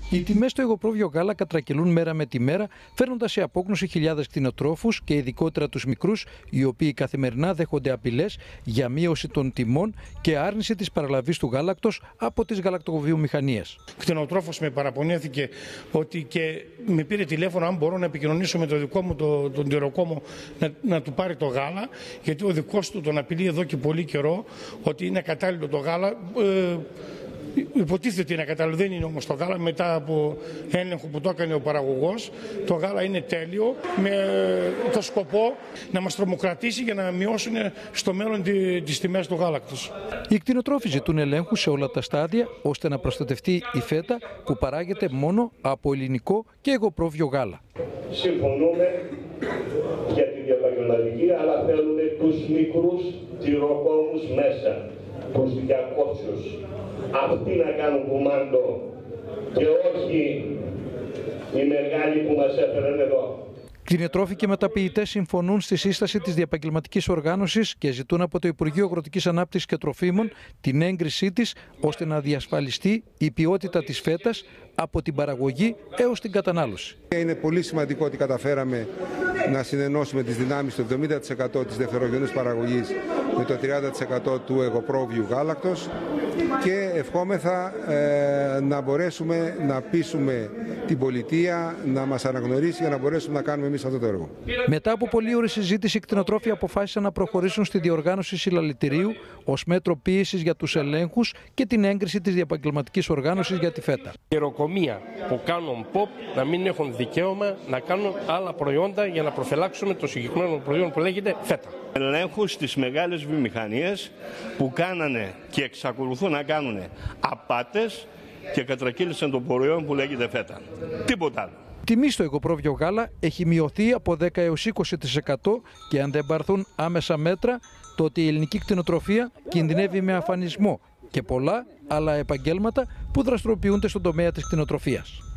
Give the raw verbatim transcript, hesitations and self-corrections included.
Οι τιμές στο υγροπρόβιο γάλα κατρακυλούν μέρα με τη μέρα, φέρνοντας σε απόγνωση χιλιάδες κτηνοτρόφους και ειδικότερα τους μικρούς, οι οποίοι καθημερινά δέχονται απειλές για μείωση των τιμών και άρνηση της παραλαβής του γάλακτος από τις γαλακτοβιομηχανίες. Ο κτηνοτρόφος με παραπονέθηκε ότι και με πήρε τηλέφωνο αν μπορώ να επικοινωνήσω με το δικό μου, το, τον τυροκόμο, να, να του πάρει το γάλα, γιατί ο δικός του τον απειλεί εδώ και πολύ καιρό ότι είναι κατάλληλο το γάλα. Ε, Υποτίθεται ότι είναι κατάλληλο, δεν είναι όμως το γάλα. Μετά από έλεγχο που το έκανε ο παραγωγός, το γάλα είναι τέλειο, με το σκοπό να μας τρομοκρατήσει για να μειώσουν στο μέλλον τις τιμές του γάλακτος. Οι κτηνοτρόφοι ζητούν ελέγχου σε όλα τα στάδια, ώστε να προστατευτεί η φέτα που παράγεται μόνο από ελληνικό και υγροπρόβιο γάλα. Συμφωνούμε για τη διαπαγγελματική, αλλά θέλουμε τους μικρούς τυροκόμους μέσα, τους διακόψιους. Αυτοί να κάνουν κουμάντο και όχι οι μεγάλοι που μας έφεραν εδώ. Κτηνοτρόφοι και μεταποιητές συμφωνούν στη σύσταση της διαπαγγελματικής οργάνωσης και ζητούν από το Υπουργείο Αγροτικής Ανάπτυξης και Τροφίμων την έγκρισή της, ώστε να διασφαλιστεί η ποιότητα της φέτας από την παραγωγή έως την κατανάλωση. Είναι πολύ σημαντικό ότι καταφέραμε να συνενώσουμε τις δυνάμεις του εβδομήντα τοις εκατό της δευτερογενούς παραγωγής με το τριάντα τοις εκατό του εγωπρόβιου γάλακτος και ευχόμεθα ε, να μπορέσουμε να πείσουμε την πολιτεία να μας αναγνωρίσει για να μπορέσουμε να κάνουμε εμείς αυτό το έργο. Μετά από πολλή ώρη συζήτηση, οι κτηνοτρόφοι αποφάσισαν να προχωρήσουν στη διοργάνωση συλλαλητηρίου ως μέτρο πίεσης για τους ελέγχους και την έγκριση της διαπαγγελματικής οργάνωσης για τη φέτα. Γεροκομεία που κάνουν ποπ να μην έχουν δικαίωμα να κάνουν άλλα προϊόντα για να προφυλάξουμε το συγκεκριμένο προϊόν που λέγεται φέτα. Ελέγχους στις μεγάλες βιομηχανίες που κάνανε και εξακολουθούν να κάνουν απάτες και κατρακύλησαν το προϊόν που λέγεται φέτα. Τίποτα άλλο. Η τιμή στο υγροπρόβιο γάλα έχει μειωθεί από δέκα έως είκοσι τοις εκατό και αν δεν πάρθουν άμεσα μέτρα, τότε η ελληνική κτηνοτροφία κινδυνεύει με αφανισμό και πολλά άλλα επαγγέλματα που δραστηριοποιούνται στον τομέα της κτηνοτροφίας.